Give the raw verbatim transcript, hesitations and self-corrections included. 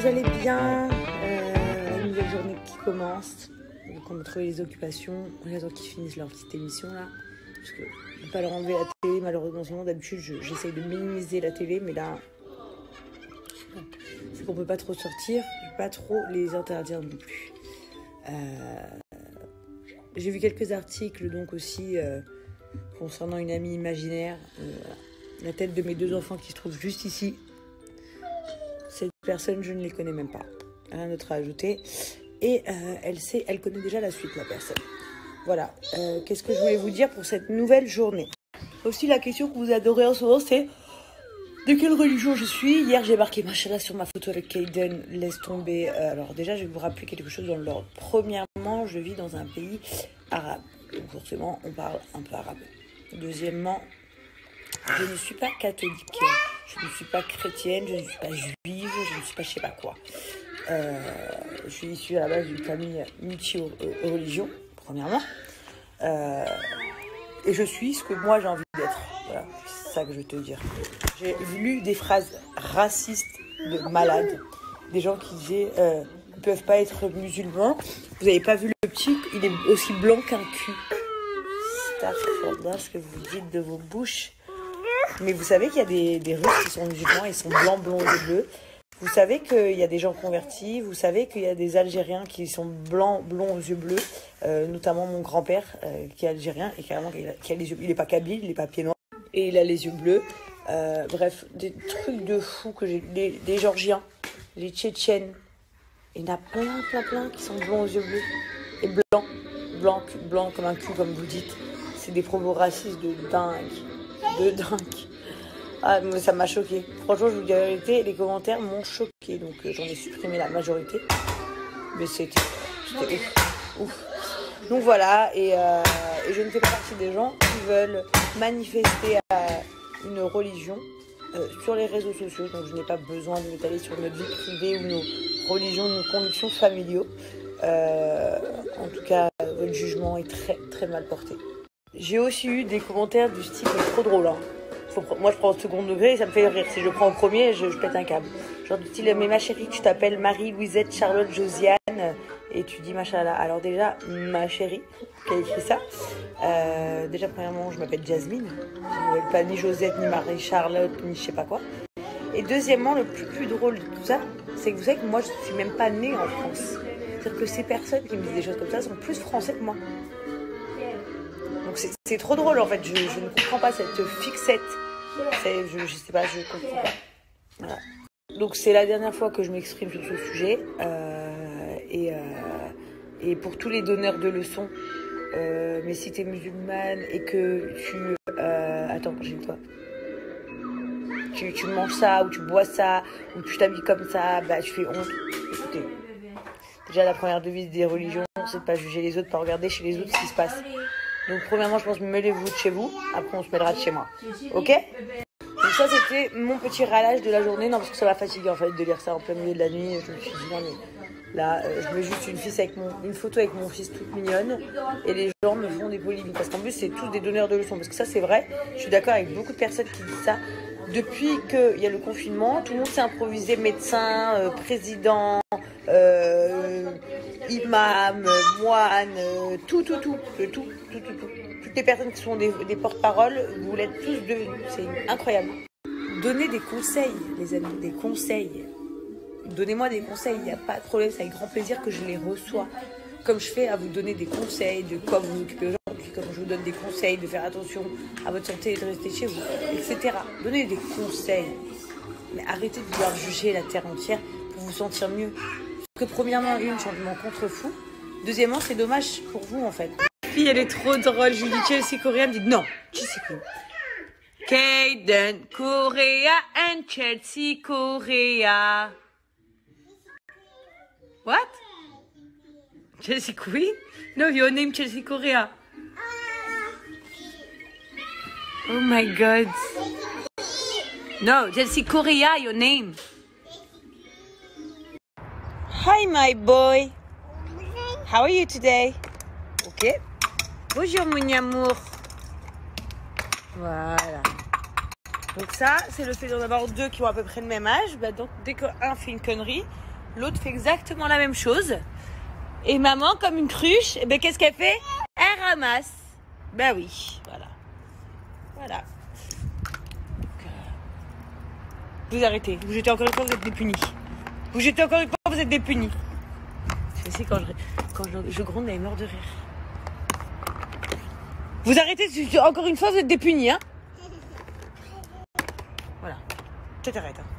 j'allais bien. Euh, une nouvelle journée qui commence. Donc on a trouvé les occupations. On attend qu'ils finissent leur petite émission là. Parce que je ne peux pas leur enlever la télé malheureusement. Sinon d'habitude j'essaye de minimiser la télé. Mais là, c'est qu'on ne peut pas trop sortir. Je ne peux pas trop les interdire non plus. Euh, J'ai vu quelques articles donc aussi euh, concernant une amie imaginaire. Euh, la tête de mes deux enfants qui se trouvent juste ici. Cette personne, je ne les connais même pas. Rien d'autre à ajouter. Et euh, elle sait, elle connaît déjà la suite, la personne. Voilà. Euh, Qu'est-ce que je voulais vous dire pour cette nouvelle journée? Aussi, la question que vous adorez en ce moment, c'est de quelle religion je suis. Hier, j'ai marqué machallah sur ma photo avec Kaiden. Laisse tomber. Euh, alors déjà, je vais vous rappeler quelque chose dans l'ordre. Premièrement, je vis dans un pays arabe. Donc forcément, on parle un peu arabe. Deuxièmement, je ne suis pas catholique. Je ne suis pas chrétienne, je ne suis pas juive, je ne suis pas je sais pas quoi. Euh, je suis issue à la base d'une famille multi-religion, premièrement. Euh, et je suis ce que moi j'ai envie d'être. Voilà, c'est ça que je veux te dire. J'ai lu des phrases racistes de malades. Des gens qui disaient euh, ils ne peuvent pas être musulmans. Vous n'avez pas vu le petit, il est aussi blanc qu'un cul. C'est affreux ce que vous dites de vos bouches. Mais vous savez qu'il y a des, des Russes qui sont musulmans, ils sont blancs, blonds et bleus. Vous savez qu'il y a des gens convertis. Vous savez qu'il y a des Algériens qui sont blancs, blonds aux yeux bleus. Euh, notamment mon grand-père euh, qui est algérien et carrément qui a, qui a les yeux, il n'est pas kabyle, il n'est pas pied noir et il a les yeux bleus. Euh, bref, des trucs de fous que j'ai. Des, des Géorgiens, les Tchétchènes. Il y en a plein, plein, plein qui sont blonds aux yeux bleus et blancs, blancs, blancs comme un cul comme vous dites. C'est des propos racistes de dingue. De dingue. Ah, mais ça m'a choqué. Franchement, je vous dis la vérité, les commentaires m'ont choqué. Donc, euh, j'en ai supprimé la majorité. Mais c'était ouf. ouf. Donc, voilà. Et, euh, et je ne fais pas partie des gens qui veulent manifester à une religion euh, sur les réseaux sociaux. Donc, je n'ai pas besoin de m'étaler sur notre vie privée ou nos religions, nos convictions familiaux. Euh, en tout cas, votre jugement est très, très mal porté. J'ai aussi eu des commentaires du style trop drôle. Hein. Faut, moi, je prends au second degré et ça me fait rire. Si je prends au premier, je, je pète un câble. Genre du style, mais ma chérie, tu t'appelles Marie, Louisette, Charlotte, Josiane. Et tu dis machallah. Alors déjà, ma chérie, qui a écrit ça. Euh, déjà, premièrement, je m'appelle Jasmine. Je ne m'appelle pas ni Josette, ni Marie, Charlotte, ni je sais pas quoi. Et deuxièmement, le plus, plus drôle de tout ça, c'est que vous savez que moi, je ne suis même pas née en France. C'est-à-dire que ces personnes qui me disent des choses comme ça sont plus français que moi. Donc c'est trop drôle en fait, je, je ne comprends pas cette fixette, je, je sais pas, je comprends pas. Voilà. Donc c'est la dernière fois que je m'exprime sur ce sujet euh, et, euh, et pour tous les donneurs de leçons, euh, mais si tu es musulmane et que tu... Euh, attends, j'ai toi. Tu, tu manges ça ou tu bois ça ou tu t'habilles comme ça, bah tu fais honte. Écoutez, déjà la première devise des religions, c'est de pas juger les autres, pas regarder chez les autres ce qui se passe. Donc premièrement, je pense, mêlez-vous de chez vous. Après, on se mêlera de chez moi. Ok? Donc ça, c'était mon petit râlage de la journée. Non, parce que ça m'a fatigué en fait de lire ça en plein milieu de la nuit. Je me suis dit, non mais là, euh, je mets juste une, fils avec mon, une photo avec mon fils toute mignonne. Et les gens me font des polémiques. Parce qu'en plus, c'est tous des donneurs de leçons. Parce que ça, c'est vrai. Je suis d'accord avec beaucoup de personnes qui disent ça. Depuis qu'il y a le confinement, tout le monde s'est improvisé médecin, euh, président, euh, imam, moine, euh, tout, tout, tout, tout, tout, tout, tout, tout. Toutes les personnes qui sont des, des porte-paroles, vous l'êtes tous devenus. C'est incroyable. Donnez des conseils, les amis, des conseils. Donnez-moi des conseils, il n'y a pas de problème, c'est avec grand plaisir que je les reçois. Comme je fais à vous donner des conseils de quoi vous occuper aujourd'hui, comme je vous donne des conseils de faire attention à votre santé et de rester chez vous, et cetera. Donnez des conseils. Mais arrêtez de vouloir juger la terre entière pour vous sentir mieux. Parce que premièrement, une, changement contre-fou. Deuxièmement, c'est dommage pour vous en fait. La fille, elle est trop drôle. Je lui dis Chelsea Korea, elle me dit non, Chelsea Korea. Kaiden Korea and Chelsea Korea. What? Chelsea Queen? No, your name Chelsea Korea. Oh my God. No, Chelsea Korea, your name. Hi, my boy. How are you today? Ok. Bonjour, mon amour. Voilà. Donc ça, c'est le fait d'en avoir deux qui ont à peu près le même âge. Bah donc, dès qu'un fait une connerie, L'autre fait exactement la même chose. Et maman, comme une cruche, eh ben, qu'est-ce qu'elle fait? Elle ramasse. Ben oui, voilà. Voilà. Donc, euh, vous arrêtez. Vous jetez encore une fois, vous êtes des punis. Vous jetez encore une fois, vous êtes des punis. C'est aussi quand, je, quand je, je gronde, elle est morte de rire. Vous arrêtez, encore une fois, vous êtes des punis, hein? Voilà. Je t'arrête, hein.